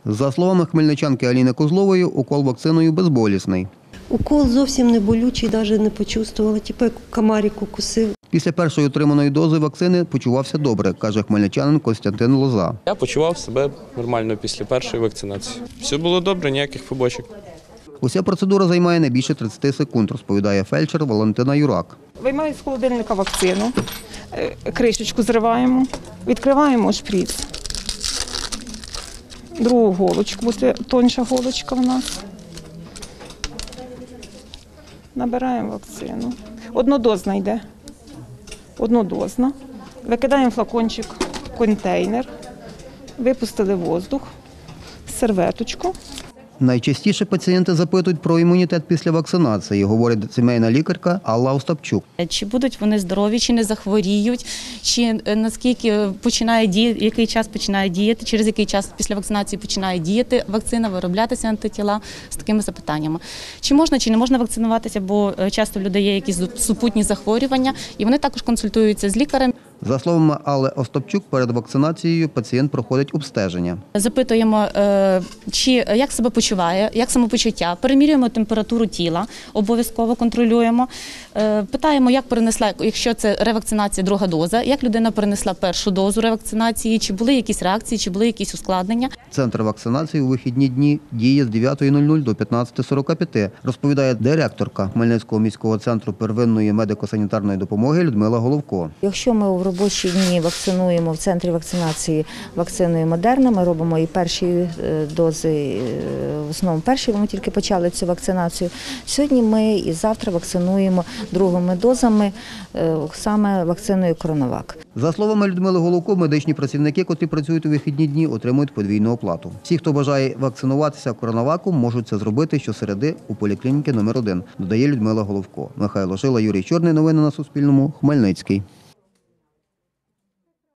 За словами хмельничанки Аліни Козлової, укол вакциною безболісний. Укол зовсім не болючий, навіть не почувствувала, типу як комарик укусив. Після першої отриманої дози вакцини почувався добре, каже хмельничанин Костянтин Лоза. Я почував себе нормально після першої вакцинації. Все було добре, ніяких побочок. Уся процедура займає не більше 30 секунд, розповідає фельдшер Валентина Юрак. Виймаю з холодильника вакцину, кришечку зриваємо, відкриваємо шприц. Другу голочку, буде тонша голочка у нас. Набираємо вакцину. Однодозна йде. Однодозна. Викидаємо флакончик в контейнер, випустили воздух, серветочку. Найчастіше пацієнти запитують про імунітет після вакцинації, говорить сімейна лікарка Алла Остапчук. Чи будуть вони здорові, чи не захворіють, чи наскільки починає діяти, який час починає діяти, через який час після вакцинації починає діяти вакцина, вироблятися антитіла з такими запитаннями. Чи можна, чи не можна вакцинуватися, бо часто в людей є якісь супутні захворювання, і вони також консультуються з лікарем. За словами Алли Остапчук, перед вакцинацією пацієнт проходить обстеження. Запитуємо, як себе почуває, як самопочуття, перемірюємо температуру тіла, обов'язково контролюємо. Питаємо, як перенесла, якщо це ревакцинація, друга доза, як людина перенесла першу дозу ревакцинації, чи були якісь реакції, чи були якісь ускладнення. Центр вакцинації у вихідні дні діє з 9:00 до 15:45, розповідає директорка Хмельницького міського центру первинної медико-санітарної допомоги Людмила Головко. Якщо ми в робочі дні вакцинуємо в центрі вакцинації вакциною Модерна, ми робимо і перші дози, в основному перші, ми тільки почали цю вакцинацію. Сьогодні ми і завтра вакцинуємо другими дозами, саме вакциною Коронавак. За словами Людмили Головко, медичні працівники, котрі працюють у вихідні дні, отримують подвійну оплату. Всі, хто бажає вакцинуватися Коронаваком, можуть це зробити щосереди у поліклініки номер 1, додає Людмила Головко. Михайло Шила, Юрій Чорний. Новини на Суспільному. Хмельницький.